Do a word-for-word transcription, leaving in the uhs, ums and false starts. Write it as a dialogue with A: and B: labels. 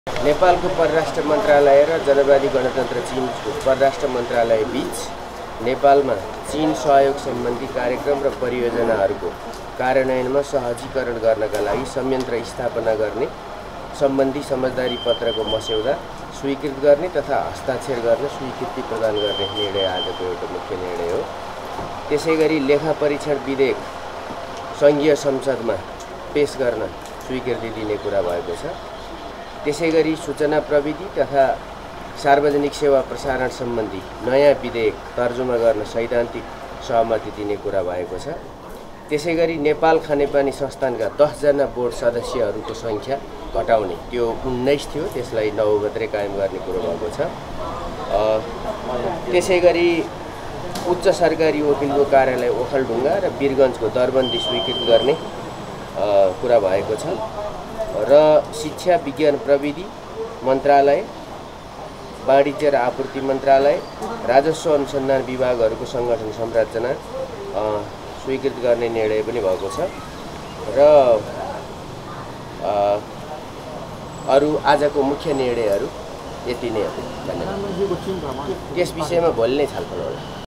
A: नेपालको परराष्ट्र मन्त्रालय र जनवादी गणतन्त्र चीनको परराष्ट्र मन्त्रालय बीच नेपालमा चीन सहयोग सम्बन्धी कार्यक्रम र परियोजनाहरूको कार्यान्वयनमा सहजीकरण गर्नका लागि संयन्त्र स्थापना गर्ने सम्बन्धी समझदारी पत्रको मस्यौदा स्वीकृत गर्ने तथा हस्ताक्षर गर्न स्वीकृति प्रदान गर्ने निर्णय आजको एउटा मुख्य निर्णय हो। त्यसैगरी लेखा परीक्षण विधेयक संघीय संसदमा पेश गर्न स्वीकृति दिने कुरा भएको छ। त्यसैगरी सूचना प्रविधि तथा सार्वजनिक सेवा प्रसारण सम्बन्धी नयाँ विधेयक तर्जुमा गर्न सैद्धान्तिक सहमति दिने कुरा भएको छ। त्यसैगरी नेपाल खानेपानी संस्थानका दस जना बोर्ड सदस्यहरूको सङ्ख्या घटाउने, त्यो उन्नाइस थियो, त्यसलाई नौ मात्रै कायम गर्ने कुरो भएको छ। त्यसैगरी उच्च सरकारी वकिलको कार्यालय ओखलढुङ्गा र वीरगञ्जको दरबन्दी स्वीकृत गर्ने कुरा भएको छ र शिक्षा विज्ञान प्रविधि मन्त्रालय, वाणिज्य र आपूर्ति मन्त्रालय, राजस्व अनुसन्धान विभागहरूको सङ्गठन संरचना स्वीकृत गर्ने निर्णय पनि भएको छ र अरू आजको मुख्य निर्णयहरू यति नै हो। धन्यवाद। त्यस विषयमा भोलि नै छलफल होला।